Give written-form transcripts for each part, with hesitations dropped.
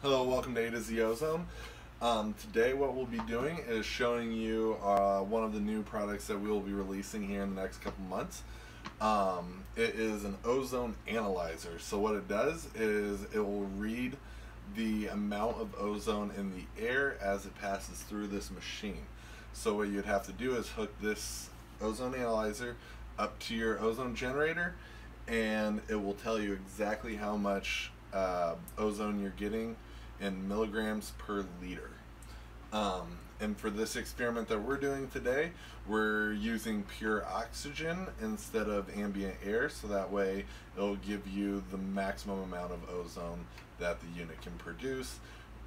Hello, welcome to A2Z Ozone. Today what we'll be doing is showing you one of the new products that we will be releasing here in the next couple months. It is an ozone analyzer. So what it does is it will read the amount of ozone in the air as it passes through this machine. So what you'd have to do is hook this ozone analyzer up to your ozone generator, and it will tell you exactly how much ozone you're getting in milligrams per liter. And for this experiment that we're doing today, we're using pure oxygen instead of ambient air, so that way it'll give you the maximum amount of ozone that the unit can produce.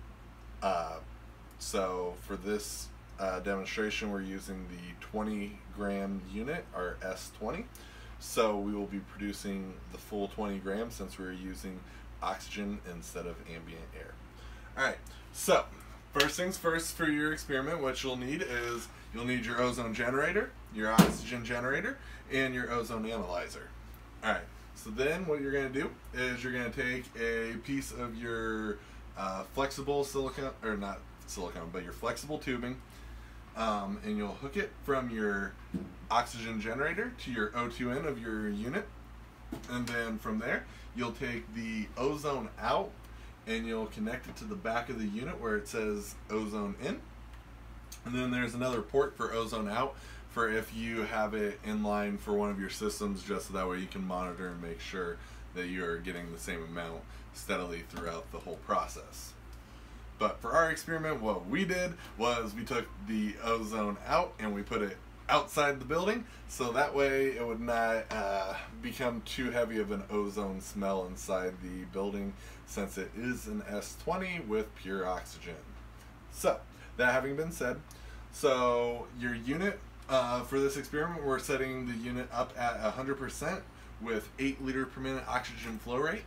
So for this demonstration, we're using the 20-gram unit, our S20. So we will be producing the full 20 grams since we're using oxygen instead of ambient air. Alright, so first things first, for your experiment, what you'll need is you'll need your ozone generator, your oxygen generator, and your ozone analyzer. Alright, so then what you're going to do is you're going to take a piece of your flexible silicone, or not silicone, but your flexible tubing, and you'll hook it from your oxygen generator to your O2 in of your unit, and then from there you'll take the ozone out and you'll connect it to the back of the unit where it says ozone in, and then there's another port for ozone out for if you have it in line for one of your systems, just so that way you can monitor and make sure that you're getting the same amount steadily throughout the whole process. But for our experiment, what we did was we took the ozone out and we put it outside the building, so that way it would not become too heavy of an ozone smell inside the building, since it is an S20 with pure oxygen. So that having been said, so your unit for this experiment, we're setting the unit up at 100% with 8 liter per minute oxygen flow rate.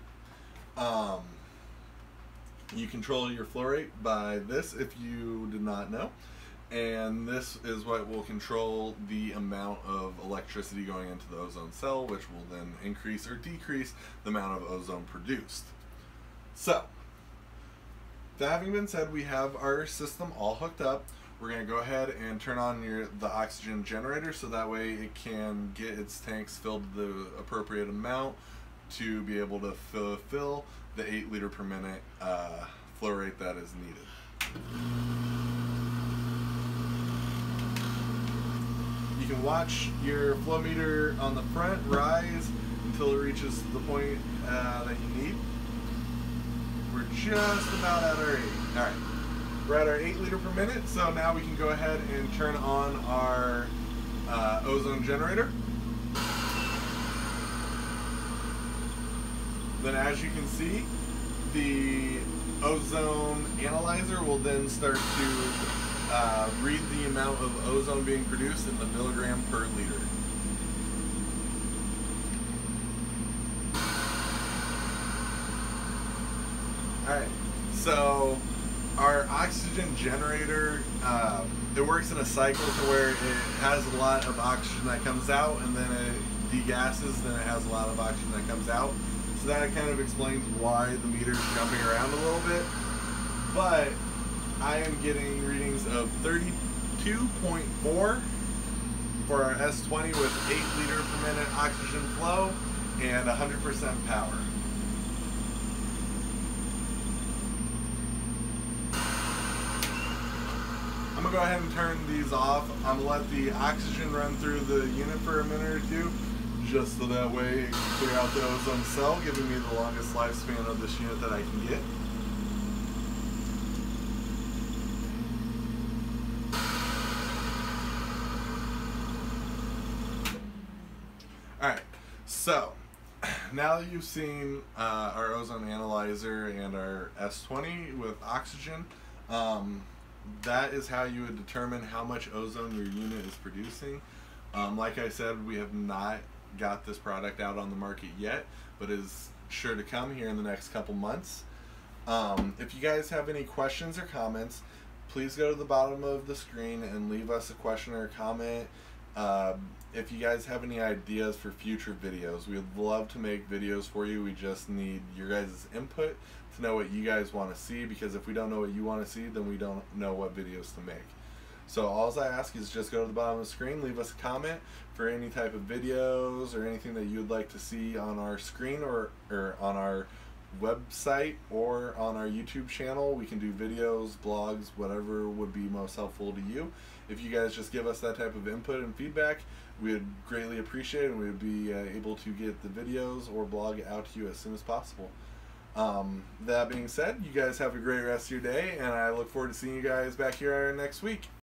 You control your flow rate by this if you did not know. And this is what will control the amount of electricity going into the ozone cell, which will then increase or decrease the amount of ozone produced. So, that having been said, we have our system all hooked up. We're going to go ahead and turn on the oxygen generator, so that way it can get its tanks filled the appropriate amount to be able to fulfill the 8 liter per minute flow rate that is needed. You can watch your flow meter on the front rise until it reaches the point that you need. We're just about at our 8. Alright, we're at our 8 liter per minute, so now we can go ahead and turn on our ozone generator. Then as you can see, the ozone analyzer will then start to read the amount of ozone being produced in the milligram per liter. Alright, so our oxygen generator, it works in a cycle to where it has a lot of oxygen that comes out, and then it degasses, then it has a lot of oxygen that comes out. So that kind of explains why the meter's jumping around a little bit. But I am getting readings of 32.4 for our S20 with 8 liter per minute oxygen flow and 100% power. I'm going to go ahead and turn these off. I'm going to let the oxygen run through the unit for a minute or two, just so that way it can clear out the ozone cell, giving me the longest lifespan of this unit that I can get. Alright, so now that you've seen our ozone analyzer and our S20 with oxygen, that is how you would determine how much ozone your unit is producing. Like I said, we have not got this product out on the market yet, but is sure to come here in the next couple months. If you guys have any questions or comments, please go to the bottom of the screen and leave us a question or a comment If you guys have any ideas for future videos, we would love to make videos for you. We just need your guys' input to know what you guys want to see, because if we don't know what you want to see, then we don't know what videos to make. So all I ask is just go to the bottom of the screen, leave us a comment for any type of videos or anything that you'd like to see on our screen, or on our website or on our YouTube channel. We can do videos, blogs, whatever would be most helpful to you. If you guys just give us that type of input and feedback, we would greatly appreciate it, and we would be able to get the videos or blog out to you as soon as possible. That being said, you guys have a great rest of your day, and I look forward to seeing you guys back here next week.